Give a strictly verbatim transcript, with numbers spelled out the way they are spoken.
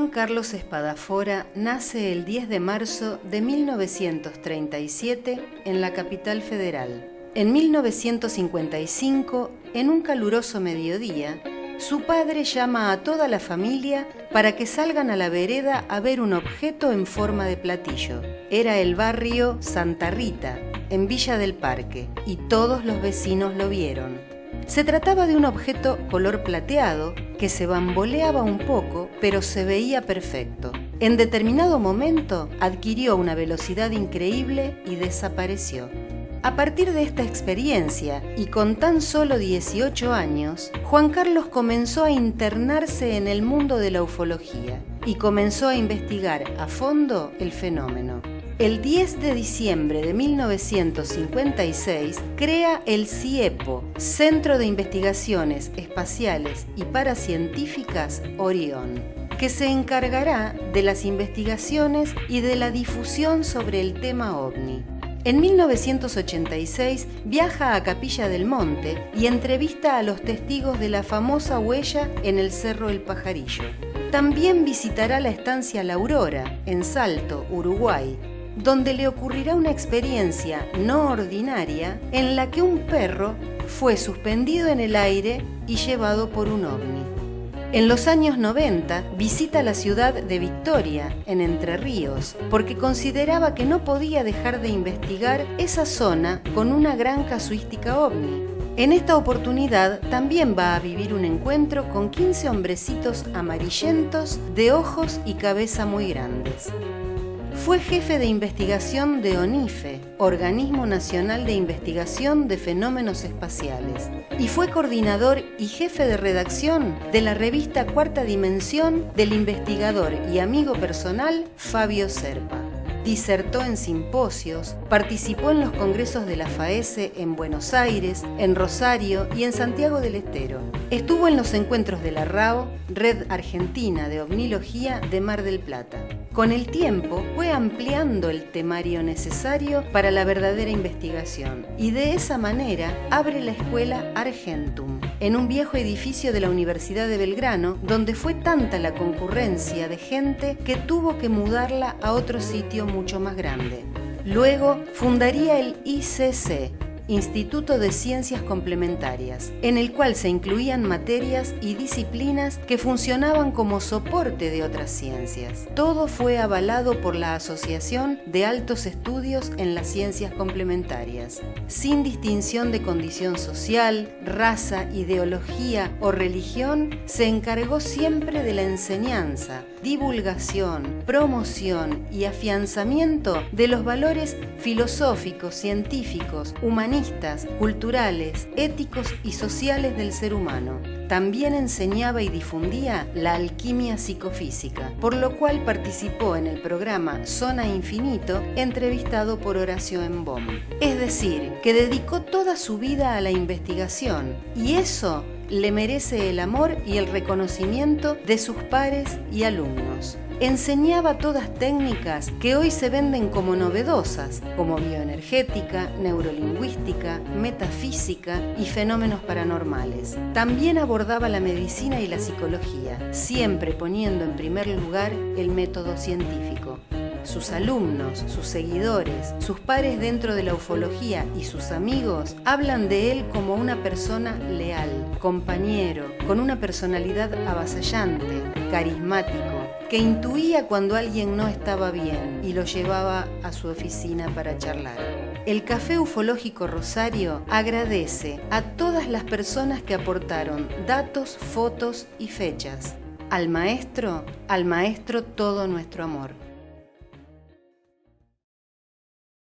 Juan Carlos Espadafora nace el diez de marzo de mil novecientos treinta y siete en la capital federal. En mil novecientos cincuenta y cinco, en un caluroso mediodía, su padre llama a toda la familia para que salgan a la vereda a ver un objeto en forma de platillo. Era el barrio Santa Rita, en Villa del Parque, y todos los vecinos lo vieron. Se trataba de un objeto color plateado que se bamboleaba un poco, pero se veía perfecto. En determinado momento adquirió una velocidad increíble y desapareció. A partir de esta experiencia, y con tan solo dieciocho años, Juan Carlos comenzó a internarse en el mundo de la ufología y comenzó a investigar a fondo el fenómeno. El diez de diciembre de mil novecientos cincuenta y seis crea el CIEPO, Centro de Investigaciones Espaciales y Paracientíficas Orión, que se encargará de las investigaciones y de la difusión sobre el tema ovni. En mil novecientos ochenta y seis viaja a Capilla del Monte y entrevista a los testigos de la famosa huella en el Cerro El Pajarillo. También visitará la estancia La Aurora, en Salto, Uruguay, donde le ocurrirá una experiencia no ordinaria en la que un perro fue suspendido en el aire y llevado por un ovni. En los años noventa visita la ciudad de Victoria, en Entre Ríos, porque consideraba que no podía dejar de investigar esa zona con una gran casuística ovni. En esta oportunidad también va a vivir un encuentro con quince hombrecitos amarillentos de ojos y cabeza muy grandes. Fue jefe de investigación de ONIFE, Organismo Nacional de Investigación de Fenómenos Espaciales, y fue coordinador y jefe de redacción de la revista Cuarta Dimensión del investigador y amigo personal Fabio Serpa. Disertó en simposios, participó en los congresos de la FAESE en Buenos Aires, en Rosario y en Santiago del Estero. Estuvo en los encuentros de la RAO, Red Argentina de Ovnilogía de Mar del Plata. Con el tiempo fue ampliando el temario necesario para la verdadera investigación y de esa manera abre la escuela Argentum, en un viejo edificio de la Universidad de Belgrano, donde fue tanta la concurrencia de gente que tuvo que mudarla a otro sitio mucho más grande. Luego fundaría el I C C, Instituto de Ciencias Complementarias, en el cual se incluían materias y disciplinas que funcionaban como soporte de otras ciencias. Todo fue avalado por la Asociación de Altos Estudios en las Ciencias Complementarias. Sin distinción de condición social, raza, ideología o religión, se encargó siempre de la enseñanza, divulgación, promoción y afianzamiento de los valores filosóficos, científicos, humanistas, culturales, éticos y sociales del ser humano. También enseñaba y difundía la alquimia psicofísica, por lo cual participó en el programa Zona Infinito, entrevistado por Horacio Embom. Es decir, que dedicó toda su vida a la investigación, y eso le merece el amor y el reconocimiento de sus pares y alumnos. Enseñaba todas técnicas que hoy se venden como novedosas, como bioenergética, neurolingüística, metafísica y fenómenos paranormales. También abordaba la medicina y la psicología, siempre poniendo en primer lugar el método científico. Sus alumnos, sus seguidores, sus pares dentro de la ufología y sus amigos hablan de él como una persona leal, compañero, con una personalidad avasallante, carismático, que intuía cuando alguien no estaba bien y lo llevaba a su oficina para charlar. El Café Ufológico Rosario agradece a todas las personas que aportaron datos, fotos y fechas. Al maestro, al maestro todo nuestro amor.